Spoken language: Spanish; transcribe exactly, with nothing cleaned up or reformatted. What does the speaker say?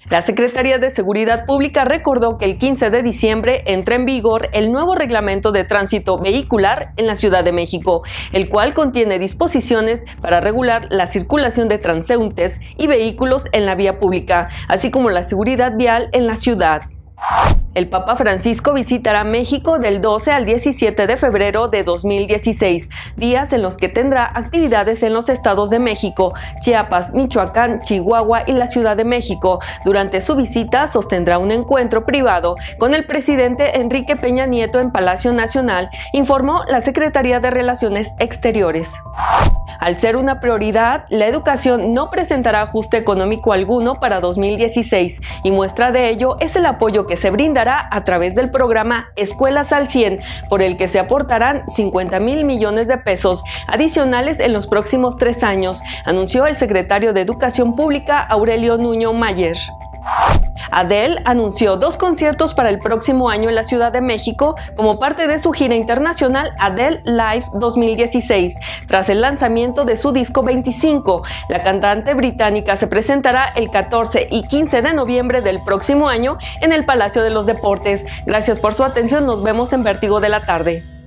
La Secretaría de Seguridad Pública recordó que el quince de diciembre entra en vigor el nuevo reglamento de tránsito vehicular en la Ciudad de México, el cual contiene disposiciones para regular la circulación de transeúntes y vehículos en la vía pública, así como la seguridad vial en la ciudad. El Papa Francisco visitará México del doce al diecisiete de febrero de dos mil dieciséis, días en los que tendrá actividades en los estados de México, Chiapas, Michoacán, Chihuahua y la Ciudad de México. Durante su visita sostendrá un encuentro privado con el presidente Enrique Peña Nieto en Palacio Nacional, informó la Secretaría de Relaciones Exteriores. Al ser una prioridad, la educación no presentará ajuste económico alguno para dos mil dieciséis y muestra de ello es el apoyo que se brindará a través del programa Escuelas al cien, por el que se aportarán cincuenta mil millones de pesos adicionales en los próximos tres años, anunció el secretario de Educación Pública Aurelio Nuño Mayer. Adele anunció dos conciertos para el próximo año en la Ciudad de México como parte de su gira internacional Adele Live dos mil dieciséis. Tras el lanzamiento de su disco veinticinco, la cantante británica se presentará el catorce y quince de noviembre del próximo año en el Palacio de los Deportes. Gracias por su atención, nos vemos en Vértigo de la Tarde.